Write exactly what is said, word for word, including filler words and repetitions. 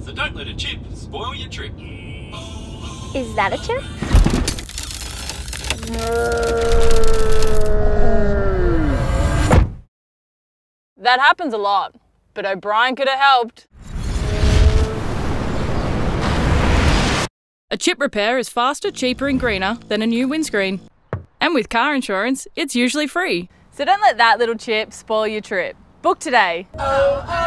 So don't let a chip spoil your trip. Is that a chip? That happens a lot, but O'Brien could have helped. A chip repair is faster, cheaper and greener than a new windscreen. And with car insurance, it's usually free. So don't let that little chip spoil your trip. Book today. Oh, oh.